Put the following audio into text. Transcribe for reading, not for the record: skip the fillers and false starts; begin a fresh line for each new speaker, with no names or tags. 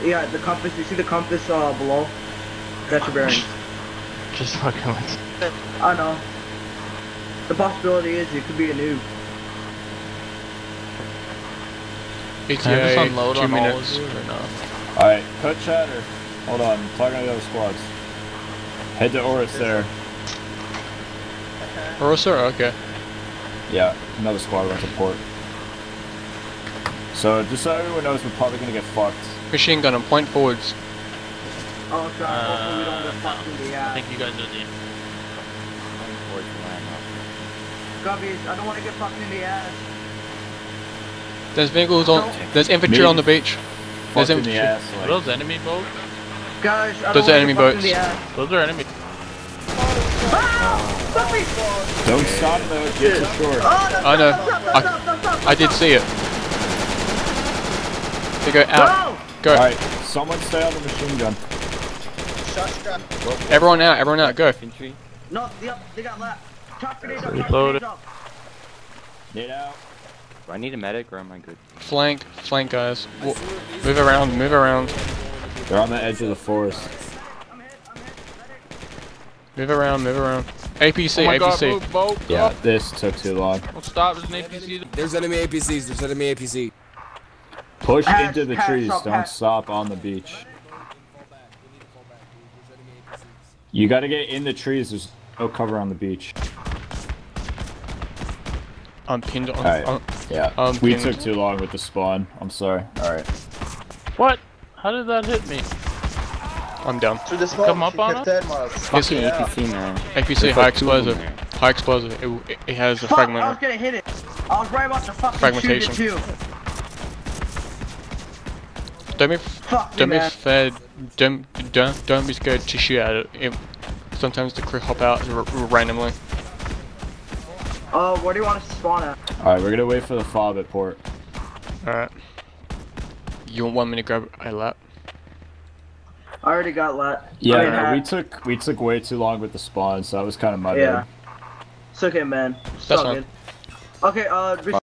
Yeah, the compass. You see the compass below? That's your bearings.
Just fucking with.
I know. The possibility is it could be a noob.
Can I just unload
2
on
minutes.
all of you or no?
Alright, cut chatter. Hold on, I'm talking to the other squads. Head to Oris there.
Orosur? Okay.
Yeah, another squad went to port. So just so everyone knows, we're probably gonna get fucked.
Machine gun and point forwards.
Oh god, hopefully we don't get fucked in the
I
ass.
think you guys are the.
Gubbies, I don't want to get fucked in the ass.
There's vehicles on. There's infantry on the beach. There's
Fucked in the
infantry.
ass.
Are
Like,
those enemy boats?
Guys, I
Those
don't
are
want to
enemy
get fucked in
boats.
the ass.
Those are enemy.
don't stop though, get to shore.
I know. I did see it. They go out. Go.
Alright, someone stay on the machine gun.
Everyone out. Everyone out. Go.
No, yep, they got left. Chop grenades up, chop
Reload
grenades up.
Need out.
Do I need a medic or am I good?
Flank, guys. Move around. Move around.
They're on the edge of the forest.
I'm hit, medic.
Move around. Move around. APC.
Oh my God,
APC.
move, boat.
Yeah, this took too long.
Don't stop. There's an APC.
There's enemy APCs. There's enemy APC.
Push
Pass,
into the
pass,
trees,
stop,
don't
pass.
stop on the beach. You gotta get in the trees, there's no cover on the beach.
I'm pinned on.
Alright. Yeah,
I'm
we
pinned.
took too long with the spawn. I'm sorry. Alright.
What? How did that hit me?
I'm down.
Come up on us?
Fucking APC, man.
APC.
There's
High
like two of them
explosive.
there.
High explosive. It has a
Fuck, I was
fragment.
gonna hit it. I was right about to fucking
Fragmentation.
shoot it too.
Don't be.
Fuck me,
Don't be
man.
fed. Don't be scared to shoot at it. Sometimes the crew hop out randomly.
Where do you want us to spawn at?
Alright, we're gonna wait for the fob at port.
Alright. You want me to grab a lap?
I already got lat.
Yeah,
I mean,
no, we took way too long with the spawn, so that was kind of my
Yeah.
bad.
It's okay, man. It's
That's
all
fine.
good. Okay,